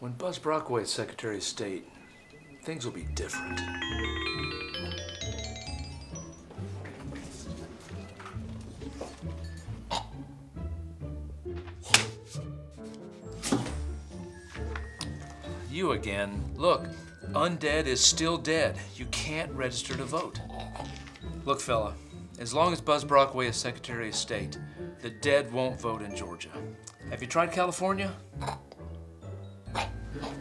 When Buzz Brockway is Secretary of State, things will be different. You again. Look, Undead is still dead. You can't register to vote. Look, fella, as long as Buzz Brockway is Secretary of State, the dead won't vote in Georgia. Have you tried California?